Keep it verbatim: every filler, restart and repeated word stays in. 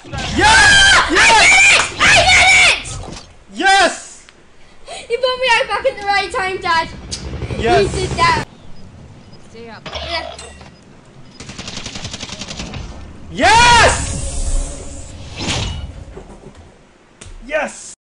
Yes! I did it! I did it! Yes! You put me right back at the right time, Dad. Yes! You did that. Stay up. Yeah. Yes! Yes!